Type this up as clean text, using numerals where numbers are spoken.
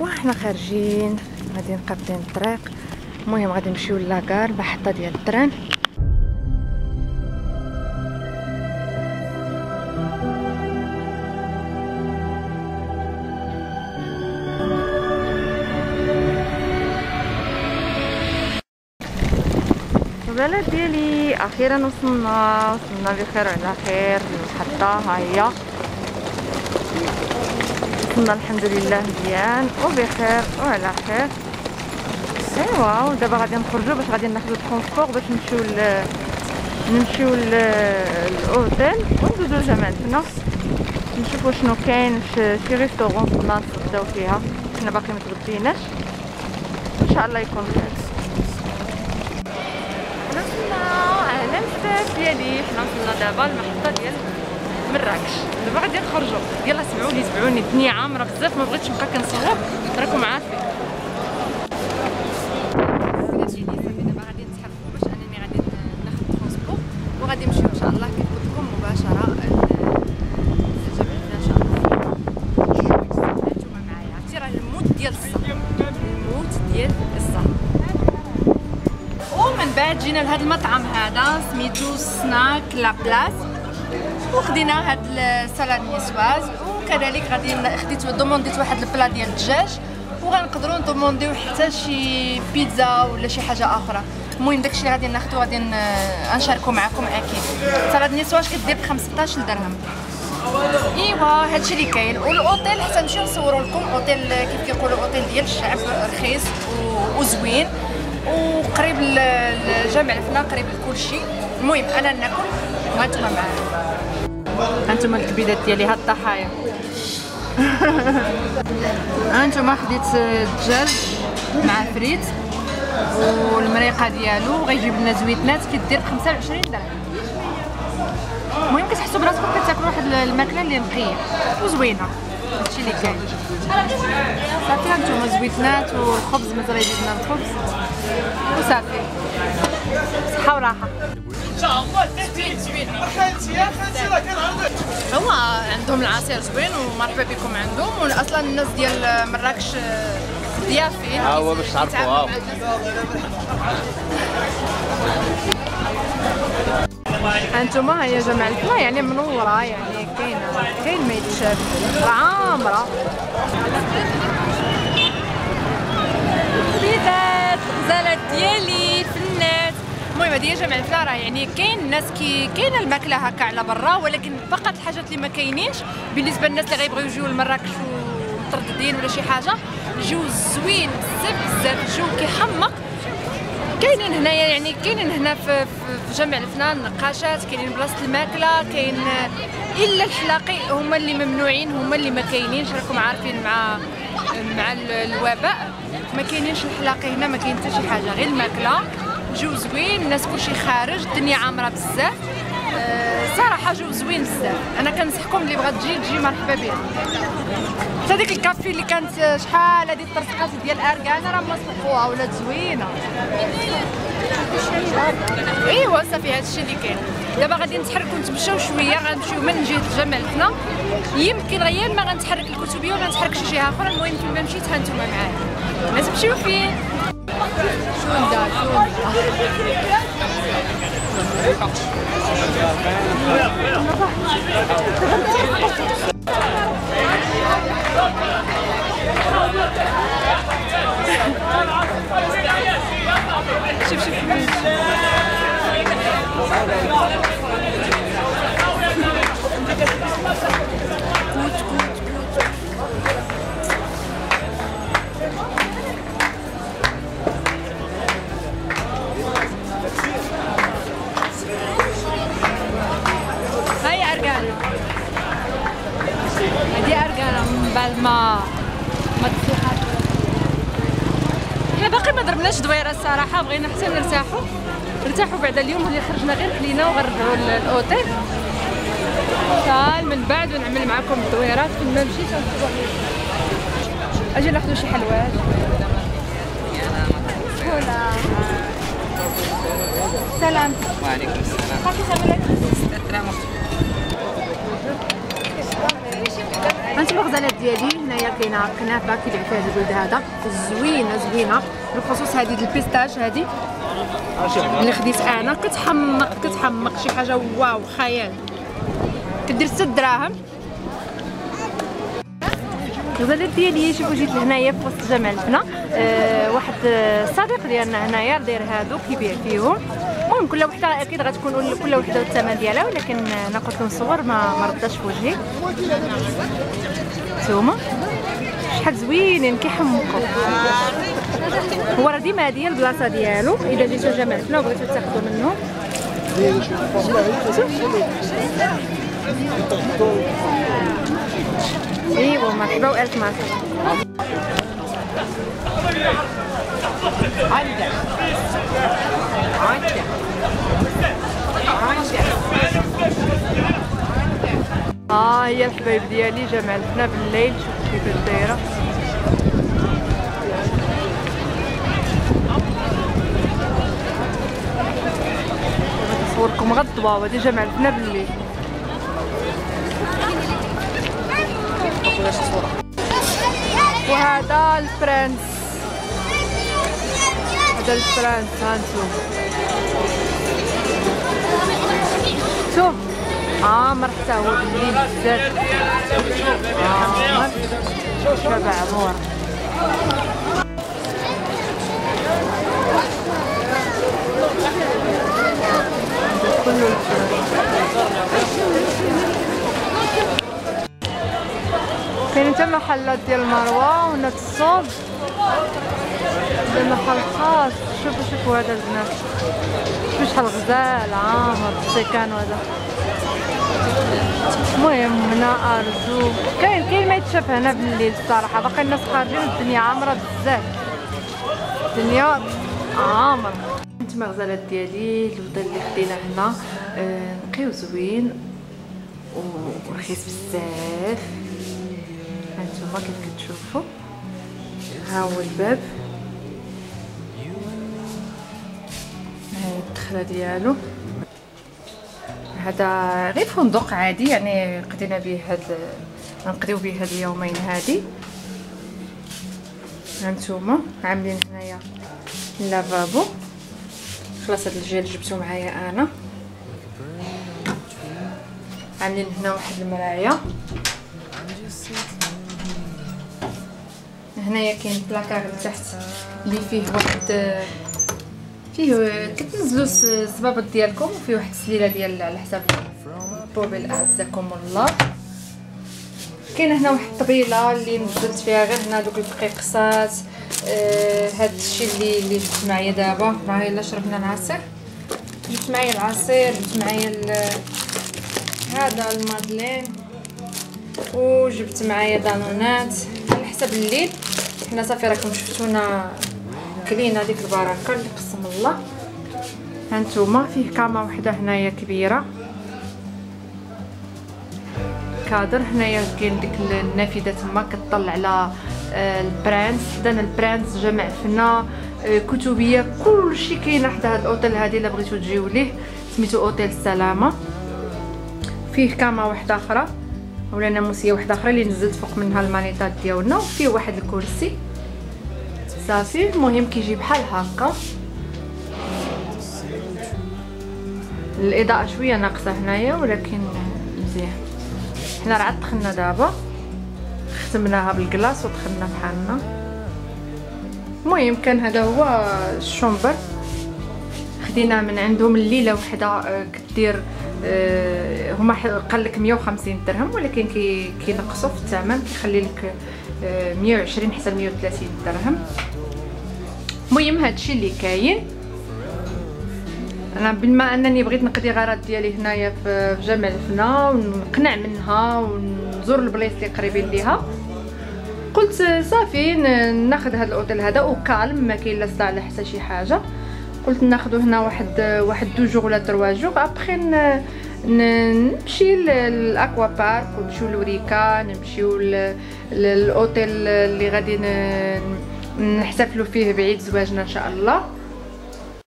وحنا خارجين غادي نقابلين الطريق. المهم غادي نمشيو لاكار محطة ديال التران. البلد ديالي اخيرا وصلنا بخير وعلى خير للمحطة. ها هي وصلنا الحمد لله مزيان وبخير وعلى خير. ايوا ودابا غادي نخرجوا باش غادي ناخذوا الترونسبور باش نمشيو للاوتيل وندوزو جمالتنا نشوفوا شنو كاين شي ريستورون كنا نتغداو فيها. حنا باقي متغديناش ان شاء الله يكون خير. حنا وصلنا اهلا بزاف ديالي. حنا وصلنا دابا المحطة ديال مراكش. دابا غادي نخرجوا. يلا سمعوني الدنيا عامره بزاف ما بغيتش نبقى كنصور راكم عارفين. دابا غادي نتحركوا باش انني غادي ناخذ الترونسبور وغادي نمشيو ان شاء الله كيف قلت لكم مباشره لجبلنا ان شاء الله. نتوما معايا عرفتي راه الموت ديال الصهر ومن بعد جينا لهذا المطعم هذا سميتو سناك لا بلاس وخدينا هاد السلطه نيسواز وكذلك غادي دومونديت واحد البلا ديال الدجاج وغنقدروا ندومونديو حتى شي بيتزا ولا شي حاجه اخرى. المهم داكشي اللي غادي ناخذو غادي نشاركو معكم اكيد. سلطه نيسواز كدير ب 15 درهم. ايوا هادشي اللي كاين. والاوتيل حتى نمشيو نصوروا لكم اوتيل كيف كيقولوا اوتيل ديال الشعب رخيص وزوين وقريب لجامع الفنا قريب لكلشي. المهم انا ناكل وانتم معايا. هانتوما الكبيدات ديالي هاد الضحايا. هانتوما خديت الدجاج مع فريت والمريقه ديالو غيجيب لنا زويتنات كدير ب 25 درهم. المهم كتحسوا براسكم كتاكلوا واحد الماكله اللي نقيه وزوينه. هادشي اللي كاين. صافي هانتوما زويتنات والخبز مازال يجيبنا الخبز وصافي. صحه وراحه. هو عندهم العصير زوين ومرحبا بكم عندهم. واصلا الناس ديال مراكش ضيافين. هو باش تعرفوها. هانتوما هي جمع الفلا يعني منوره يعني كاين ما يتشاف عامره. بيضات غزالات ديالي فنات. المهم هذه جمع الفلا راه يعني كاين الناس كاينه الماكله هكا على برا ولكن فقط الحاجات اللي ما كاينينش بالنسبه للناس اللي غيبغيو يجيو لمراكش ومترددين ولا شي حاجه. الجو زوين بزاف الجو كيحمق. كاينين هنايا يعني كاينين هنا في جامع الفنان نقاشات كاينين بلاصه الماكله كاين الا الحلاقي هما اللي ممنوعين هما اللي ما كاينينش. راكم عارفين مع الوباء ما كاينينش الحلاقي هنا ما كاين حتى شي حاجه غير الماكله. جو زوين الناس كلشي خارج الدنيا عامره بزاف. صراحه جو زوين بزاف. انا كنصحكم اللي بغات تجي مرحبا بها. حتى ديك الكافي اللي كانت شحال هذه الطرسقات ديال اركان راه مسقوها ولات زوينه. ايوا صافي هادشي اللي كاين. دابا غادي نتحركوا نتمشاو شويه غنمشيو من جهه جامع الفنا. يمكن غير ما غنتحرك الكتبيه ولا نتحرك شي جهه اخرى. المهم فين ما مشيت هانتوما معايا ما تمشيو فين. شوندا شوف هاي ارجانا. هادي ارجانا من بعد ما تفيحات. حنا باقي ما ضربناش دويره الصراحه بغينا حتى نرتاحوا بعد اليوم اللي خرجنا غير كلينا وغنرجعوا للاوتيل من بعد ونعمل معكم الدويرات فين ما مشيت. اجي ناخذ شي حلوات. سلام. وعليكم السلام. هانتوما الغزالات ديالي هنايا كاينه كنافه كيبيع فيها الولد هذا زوينه زوينه، بالخصوص هذه البيستاش هذه اللي خديت انا كتحمق شي حاجه واو خيال، كدير 6 دراهم. الغزالات ديالي شوفوا جيت لهنايا في وسط جمال الفنا، واحد الصديق ديالنا هنايا داير هادو كيبيع فيهم. المهم كل وحده اكيد غتكون كل وحده والثمن ديالها، ولكن انا قلت لهم نصور ما رداش في وجهي. نتوما شحال زوينين كيحمقوا، هو راه ديما هادي هي البلاصه ديالو اذا جيتو جمال الفنا وبغيتو تاخذوا منهم. ايوا مرحبا والف مرحبا. هي الحبايب ديالي جمال الفنا بالليل، شوفوا كيفاش دايره. نصوركم غير الضواو، هادي جمال الفنا بالليل. وهذا الفرنس، هذا الفرنس هانتوما شوف عامر حتى هو بالليل بزاف، عامر شبع عمور. كله كاين حتى محلات ديال مروه ونات الصوب، المحل خاص. شوفوا هذا البنات شوفوا شحال غزال عامر السكان هذا. المهم هنا ارجو كاين ما يتشاف هنا بالليل الصراحه، باقي الناس خارجين الدنيا عامره بزاف، الدنيا عامره. هانتوما الغزالات ديالي الوضع اللي خدينا هنا نقيو زوين ورخيص بزاف. هانتوما كيف كتشوفوا ها هو الباب، هاي الدخله ديالو. هذا غير فندق عادي يعني قضينا به نقضيو به هاد اليومين هادي. هانتوما عاملين هنايا اللافابو، خلاص هاد الجيل جبتو معايا انا. عاملين هنا واحد المرايه، هنايا كاين بلاكار لتحت اللي فيه واحد فيه كتنزلوا الصبابط ديالكم، وفيه واحد السليله ديال على حساب البوبيل اعزكم الله. كاين هنا واحد الطبيله اللي نزلت فيها غير هنا دوك الدقيقصات. هاد الشيء اللي جبت معايا دابا، راه الا شربنا العصير جبت معايا العصير، جبت معايا هذا المادلين، وجبت معايا دانونات على حسب الليل. حنا صافي راكم شفتونا كلينا ديك البركه اللي قسم الله. هانتوما فيه كاما وحده هنايا كبيره كادر، هنايا كاين ديك النافذه تما كتطلع على البرانس. حدانا البرانس جمع فينا كتبيه كلشي كاين حدا هاد الاوتيل هادي الا بغيتو تجيو ليه، سميتو اوتيل السلامه. فيه كاما وحده اخرى ولا ناموسيه وحده اخرى اللي نزلت فوق منها المانيطات ديالنا، وفيه واحد الكرسي صافي. المهم كيجي بحال هكا. الاضاءه شويه ناقصه هنايا ولكن مزيان. حنا راه عاد دخلنا دابا، ختمناها بالكلاص ودخلنا بحالنا. المهم كان هذا هو الشومبر، خدينا من عندهم الليله وحده كدير هما قال لك 150 درهم، ولكن كينقصوا في الثمن، كيخلي لك 120 حتى 130 درهم. المهم هادشي اللي كاين. انا بما انني بغيت نقضي غرض ديالي هنايا في جمال الفنا ونقنع منها ونزور البلايص اللي قريبين ليها، قلت صافي ناخذ هذا الاوتيل هذا وكالم، ما كاين لا صداع لا حتى شي حاجه. قلت ناخذو هنا واحد 2 جوغ ولا 3 جوغ، ابخي نمشي للاكوا بارك ونمشيو لوريكا، نمشيو للاوتيل اللي غادي نحتفلوا فيه بعيد زواجنا ان شاء الله.